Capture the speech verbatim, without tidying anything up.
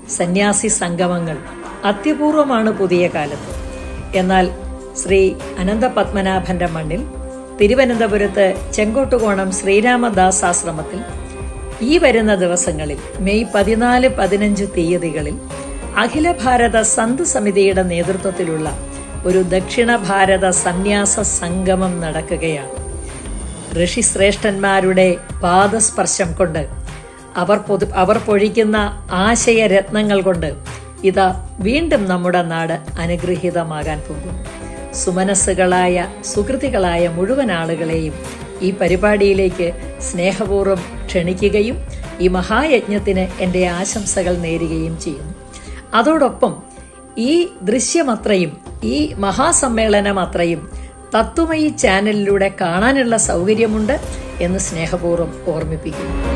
സന്യാസി സംഗമങ്ങൾ അത്യപൂർവമാണ് പുതിയ കാലത്ത്. എന്നാൽ ശ്രീ അനന്തപത്മനാഭന്റെ മണ്ണിൽ തിരുവനന്തപുരത്ത് ചെങ്കോട്ടുകോണം ശ്രീരാമദാസ് ആശ്രമത്തിൽ ഈ വരുന്ന ദിവസങ്ങളിൽ മെയ് പതിനാല് പതിനഞ്ച് തീയതികളിൽ അഖില ഭാരത സന്ത് സമിതിയുടെ നേതൃത്വത്തിലുള്ള ഒരു ദക്ഷിണ ഭാരത സന്യാസ സംഗമം നടക്കുകയാണ്. ഋഷിശ്രേഷ്ഠന്മാരുടെ പാദസ്പർശം കൊണ്ട് അവർ പൊതു അവർ പൊഴിക്കുന്ന ആശയരത്നങ്ങൾ കൊണ്ട് ഇതാ വീണ്ടും നമ്മുടെ നാട് അനുഗ്രഹീതമാകാൻ പോകുന്നു. സുമനസ്സുകളായ സുഹൃത്തുക്കളായ മുഴുവൻ ആളുകളെയും ഈ പരിപാടിയിലേക്ക് സ്നേഹപൂർവ്വം ക്ഷണിക്കുകയും ഈ മഹായജ്ഞത്തിന് എൻ്റെ ആശംസകൾ നേരുകയും ചെയ്യുന്നു. അതോടൊപ്പം ഈ ദൃശ്യമത്രയും ഈ മഹാസമ്മേളനം അത്രയും തത്വമയി ചാനലിലൂടെ കാണാനുള്ള സൗകര്യമുണ്ട് എന്ന് സ്നേഹപൂർവ്വം ഓർമ്മിപ്പിക്കുന്നു.